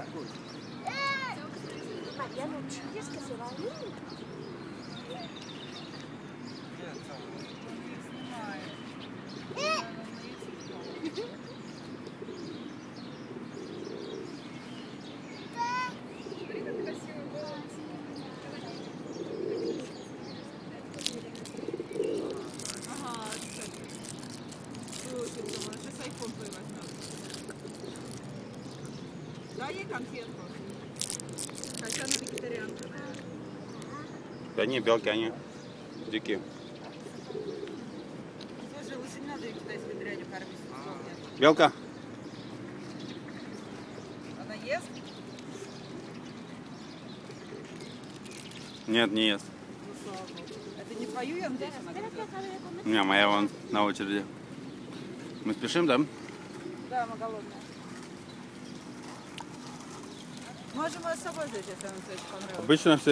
María, no chilles que se va a ir. Дай ей конфетку. Хотя она вегетарианка, наверное. Да не, белки, они дикие. Слушай, лучше не надо ее китайской дрянью кормить. Белка? Она ест? Нет, не ест. Ну, слава богу. Это не твою, я надеюсь, она грызет? Не, моя вон на очереди. Мы спешим, да? Да, мы голодные. Можем ее с собой взять, если она тебе понравилась. Обычно все